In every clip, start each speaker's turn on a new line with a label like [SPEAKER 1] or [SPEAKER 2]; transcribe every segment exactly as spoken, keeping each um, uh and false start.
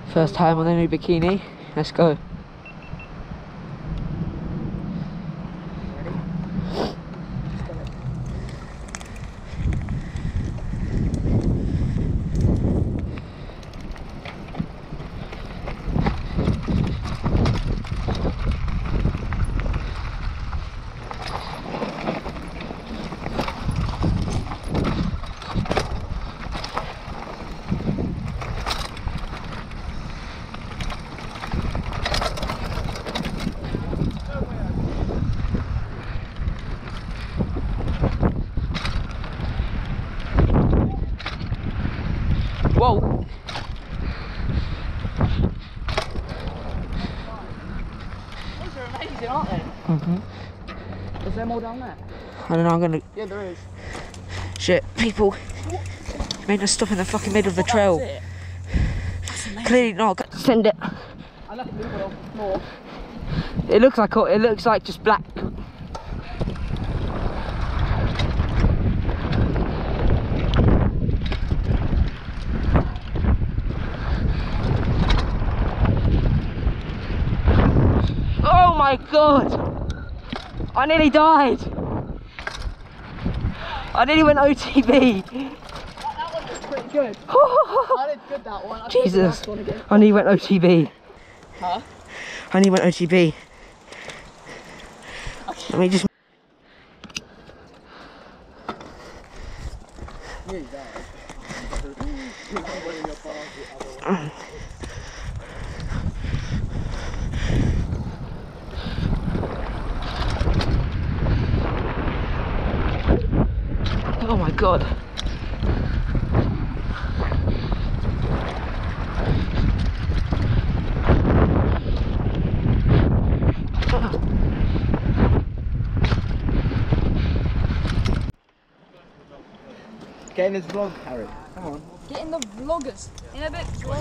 [SPEAKER 1] First time on the new bikini. Let's go. Whoa!
[SPEAKER 2] These are amazing, aren't they?
[SPEAKER 1] Mm-hmm.
[SPEAKER 2] Is there more down there?
[SPEAKER 1] I don't know, I'm gonna...
[SPEAKER 2] Yeah, there is.
[SPEAKER 1] Shit, people made us stop in the fucking middle of the trail.
[SPEAKER 2] That's it. That's amazing.
[SPEAKER 1] Clearly not. Send it.
[SPEAKER 2] I like it moving on the floor.
[SPEAKER 1] It looks like it looks like just black. Oh my god! I nearly died. I nearly went O T B.
[SPEAKER 2] That, that one was pretty good. I did good that one. I
[SPEAKER 1] Jesus.
[SPEAKER 2] One again.
[SPEAKER 1] I nearly went O T B.
[SPEAKER 2] Huh?
[SPEAKER 1] I nearly went O T B.
[SPEAKER 2] Okay.
[SPEAKER 1] Let me just.
[SPEAKER 2] Yeah, you died.
[SPEAKER 1] Oh my god.
[SPEAKER 2] Get in this vlog, Harry. Come on.
[SPEAKER 3] Get in the vloggers. In a bit, vlog.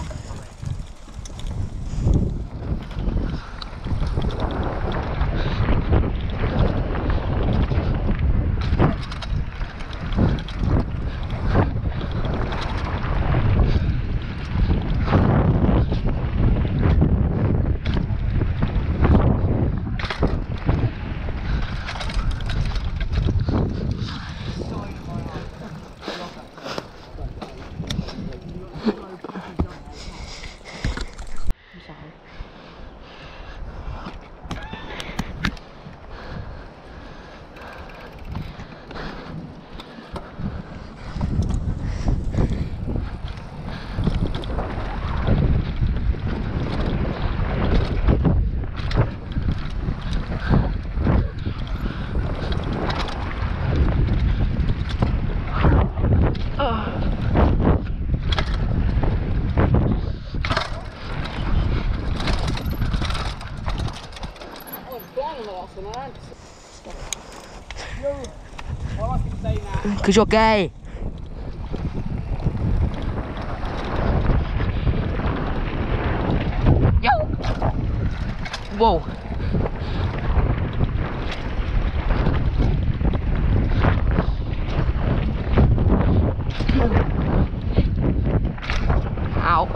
[SPEAKER 1] Because you're gay. Yo! Whoa. Ow.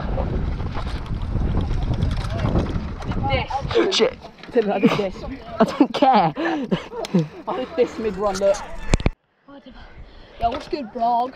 [SPEAKER 1] Shit.
[SPEAKER 2] I did this.
[SPEAKER 1] I don't care.
[SPEAKER 2] I did this mid-run, look. Yeah, what's good, vlog?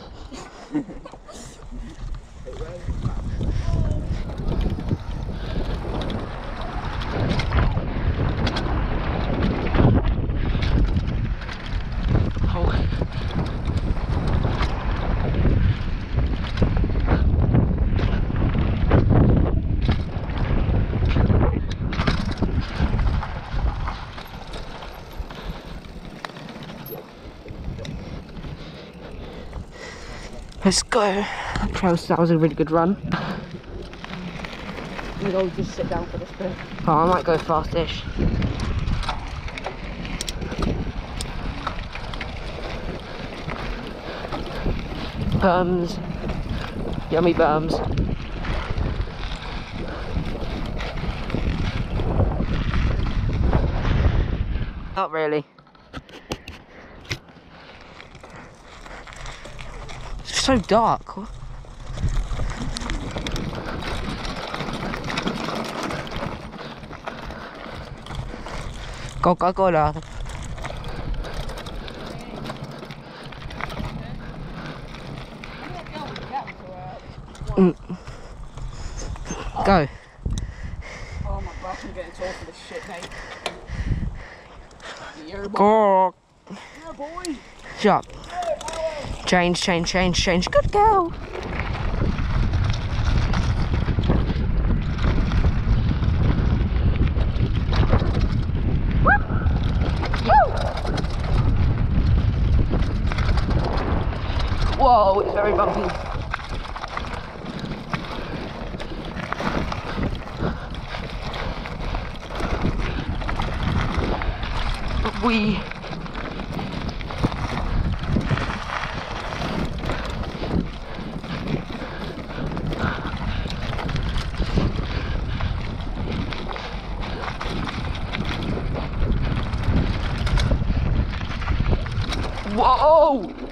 [SPEAKER 1] Let's go. That was a really good run.
[SPEAKER 2] I'm gonna go just sit down for this bit.
[SPEAKER 1] Oh, I might go fastish. Berms. Yummy berms. Not really. It's so dark. Coca-Cola. Mm. Go.
[SPEAKER 2] Oh my gosh, I'm getting tall for this shit, mate. Yeah, boy.
[SPEAKER 1] Go.
[SPEAKER 2] Yeah, boy.
[SPEAKER 1] Shut up. Change, change, change, change. Good girl. Whoa, it's very bumpy. We Whoa!